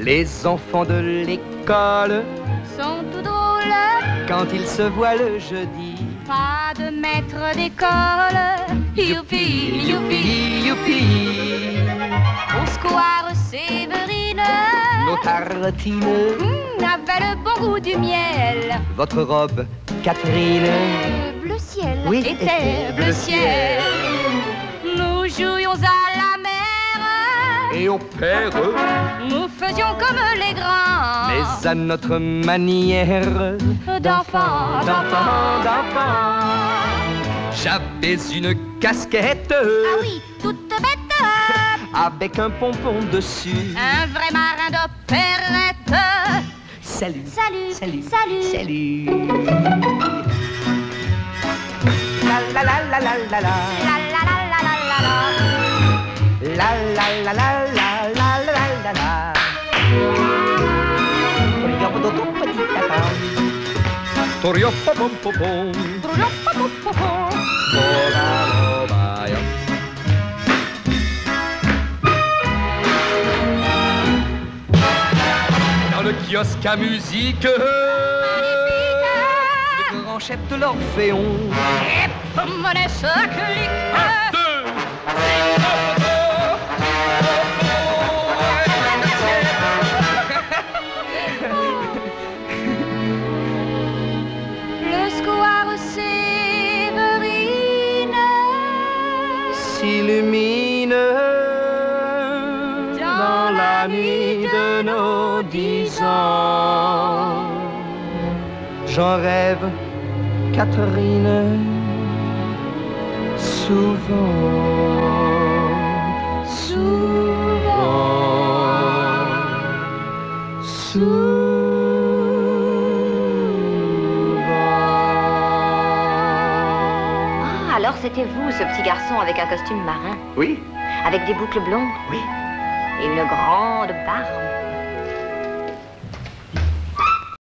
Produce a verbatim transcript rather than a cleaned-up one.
Les enfants de l'école sont tout drôles quand ils se voient le jeudi. Pas de maître d'école. Youpi, youpi, youpi. Au square Séverine, Nos tartines, mmh, avaient le bon goût du miel. votre robe, Catherine, Euh, bleu ciel, Oui, était était bleu bleu ciel. Nous jouions à la mer, et au père, nous faisions comme les grands. mais à notre manière D'enfants, d'enfants, d'enfants. J'avais une casquette Ah oui, toute bête, avec un pompon dessus. un vrai marin d'opérette. Salut, Salut, salut, salut. salut. La la la la la la la. La la la la la la la. La la la la la la la la la. Toriopopopopom. Boba-boba-ya. Dans le kiosque à musique, le grand chef de l'Orphéon. Et pour monnaie ce clic. Un, deux, Le square Séverine s'illumine dans la nuit de nos dix ans. J'en rêve, Catherine, souvent, souvent, souvent. Ah, alors c'était vous, ce petit garçon avec un costume marin, Oui, avec des boucles blondes oui. et une grande barbe.